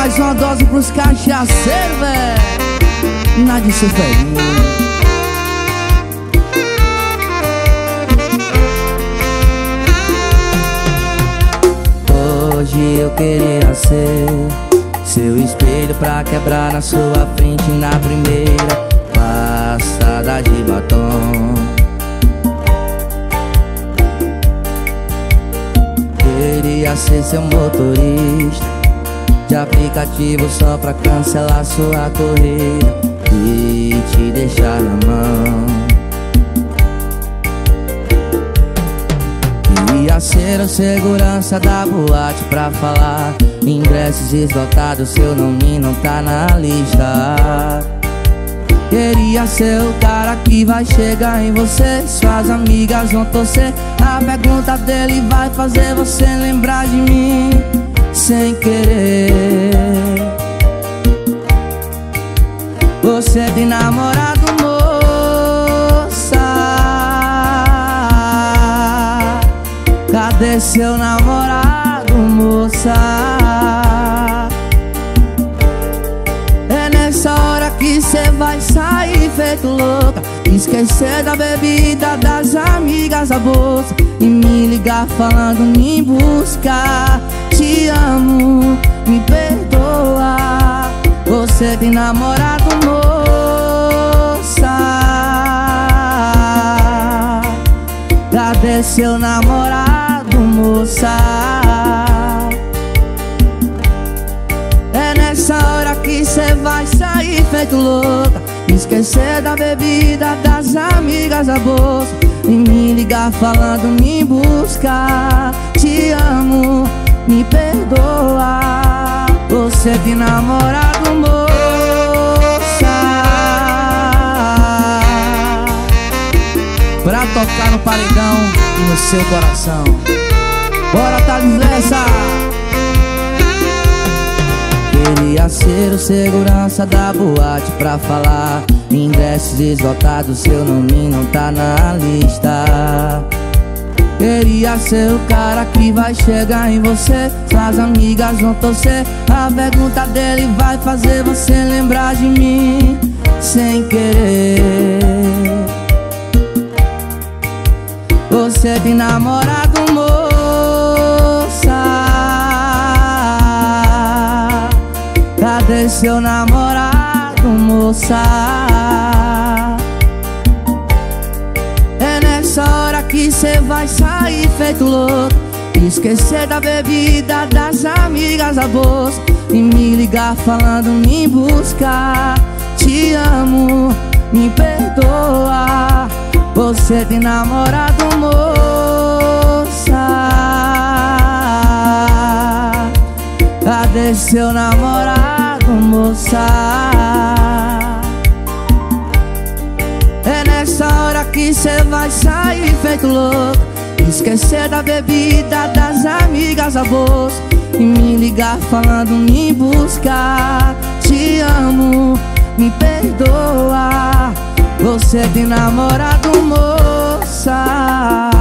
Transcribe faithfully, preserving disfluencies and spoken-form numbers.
mais uma dose pros cachaceiros, velho. Nada de sofrer. Hoje eu queria ser seu espelho pra quebrar na sua frente na primeira passada de batom. Queria ser seu motorista de aplicativo só pra cancelar sua corrida e te deixar na mão. Queria ser o segurança da boate pra falar ingressos esgotados, seu nome não tá na lista. Queria ser o cara que vai chegar em você, suas amigas vão torcer, a pergunta dele vai fazer você lembrar de mim sem querer. Você tem namorado, moça? Cadê seu namorado, moça? É nessa hora que cê vai sair feito louca, esquecer da bebida, das amigas, da bolsa, e me ligar falando me buscar. Te amo, me perdoa. Você tem namorado, moça? Cadê seu namorado, moça? É nessa hora que cê vai sair feito louca, esquecer da bebida, das amigas, da bolsa, e me ligar falando me buscar. Te amo, me perdoa. Você tem namorado, moça? Pra tocar no paredão e no seu coração. Bora, Thales Lessa! Queria ser o segurança da boate pra falar ingressos esgotados, seu nome não tá na lista. Queria ser o cara que vai chegar em você, suas amigas vão torcer, a pergunta dele vai fazer você lembrar de mim sem querer. Você tem namorado, moça? Cadê seu namorado, moça? É nessa hora que cê vai sair feito louco, esquecer da bebida, das amigas, da bolsa, e me ligar falando me buscar. Te amo, me perdoa. Você tem namorado, moça? Cadê seu namorado, moça? É nessa hora que cê vai sair feito louco, esquecer da bebida, das amigas, da bolsa, e me ligar falando me buscar. Te amo, me perdoa. Você tem namorado, moça?